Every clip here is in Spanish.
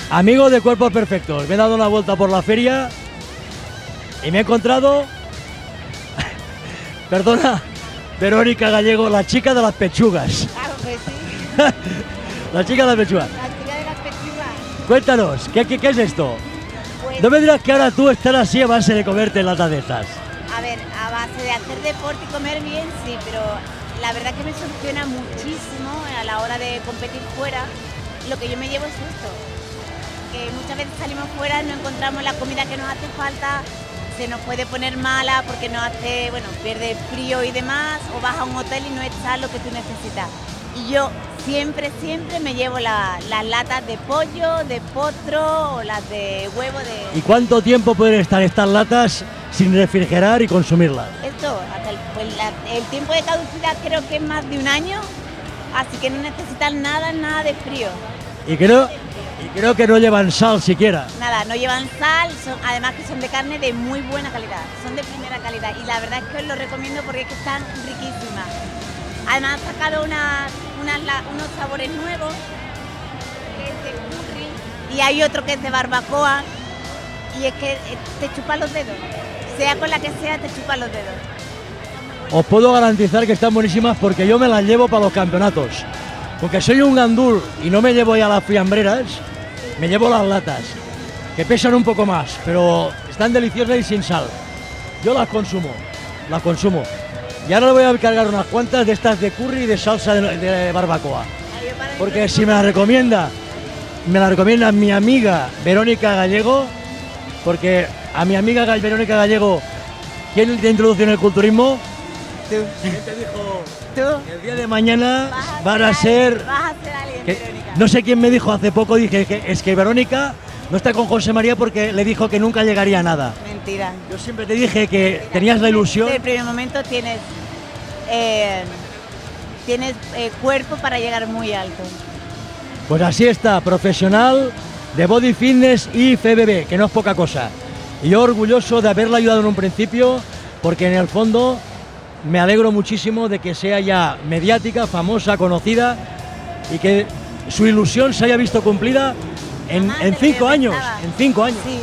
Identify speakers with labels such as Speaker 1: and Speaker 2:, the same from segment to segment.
Speaker 1: Amigo de Cuerpos Perfectos, me he dado una vuelta por la feria y me he encontrado, perdona, Verónica Gallego, la chica de las pechugas.
Speaker 2: Claro que sí.
Speaker 1: La chica de las pechugas.
Speaker 2: La chica de las pechugas.
Speaker 1: Cuéntanos, ¿qué es esto?
Speaker 2: Pues,
Speaker 1: No me dirás que ahora tú estás así a base de comerte latas de estas.
Speaker 2: a ver, a base de hacer deporte y comer bien, sí, pero la verdad que me soluciona muchísimo a la hora de competir fuera. Lo que yo me llevo es esto, que muchas veces salimos fuera, no encontramos la comida que nos hace falta, se nos puede poner mala porque nos hace, bueno, pierde frío y demás, o vas a un hotel y no está lo que tú necesitas. Y yo siempre me llevo las latas de pollo, de potro o las de huevo de...
Speaker 1: ¿Y cuánto tiempo pueden estar estas latas sin refrigerar y consumirlas?
Speaker 2: Esto, hasta el tiempo de caducidad creo que es más de un año, así que no necesitan nada de frío.
Speaker 1: Y creo que no llevan sal siquiera.
Speaker 2: Nada, no llevan sal, además que son de carne de muy buena calidad, son de primera calidad y la verdad es que os lo recomiendo porque es que están riquísimas. Además han sacado unos sabores nuevos, que es de curry y hay otro que es de barbacoa y es que te chupan los dedos, sea con la que sea te chupan los dedos.
Speaker 1: Os puedo garantizar que están buenísimas porque yo me las llevo para los campeonatos. Porque soy un gandul y no me llevo ya las fiambreras, me llevo las latas, que pesan un poco más, pero están deliciosas y sin sal. Yo las consumo. Y ahora le voy a cargar unas cuantas de estas de curry y de salsa de barbacoa. Porque si me la recomienda mi amiga Verónica Gallego, porque a mi amiga Verónica Gallego, ¿quién te introdujo en el culturismo?
Speaker 2: Tú.
Speaker 1: ¿Quién te dijo?
Speaker 2: Tú.
Speaker 1: El día de mañana
Speaker 2: Vas
Speaker 1: van
Speaker 2: a
Speaker 1: a ser...
Speaker 2: alguien, Verónica.
Speaker 1: No sé quién me dijo hace poco, dije que es que Verónica no está con José María porque le dijo que nunca llegaría a nada.
Speaker 2: Mentira.
Speaker 1: Yo siempre te dije que tenías la ilusión.
Speaker 2: Desde el primer momento tienes cuerpo para llegar muy alto.
Speaker 1: Pues así está, profesional de Body Fitness y FBB, que no es poca cosa. Y yo orgulloso de haberla ayudado en un principio, porque en el fondo me alegro muchísimo de que sea ya mediática, famosa, conocida y que su ilusión se haya visto cumplida en 5 años. En 5 años.
Speaker 2: Sí.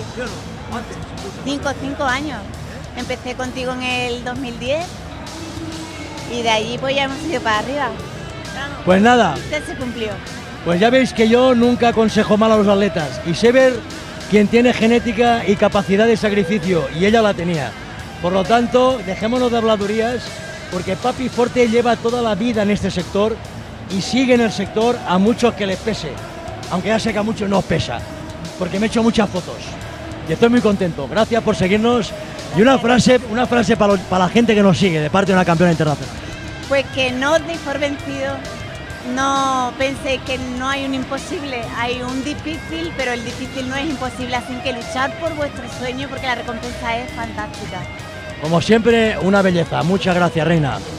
Speaker 2: 5 años. Empecé contigo en el 2010 y de allí pues ya hemos ido para arriba.
Speaker 1: Pues nada,
Speaker 2: Se cumplió.
Speaker 1: pues ya veis que yo nunca aconsejo mal a los atletas y sé ver quién tiene genética y capacidad de sacrificio y ella la tenía. Por lo tanto, dejémonos de habladurías porque Papi Forte lleva toda la vida en este sector y sigue en el sector a muchos que les pese, aunque ya sé que a muchos no os pesa, porque me he hecho muchas fotos y estoy muy contento. Gracias por seguirnos y una frase para la gente que nos sigue de parte de una campeona internacional.
Speaker 2: Pues que no os deis por vencido, no penséis que no hay un imposible, hay un difícil, pero el difícil no es imposible, así que luchar por vuestro sueño porque la recompensa es fantástica.
Speaker 1: Como siempre, una belleza. Muchas gracias, reina.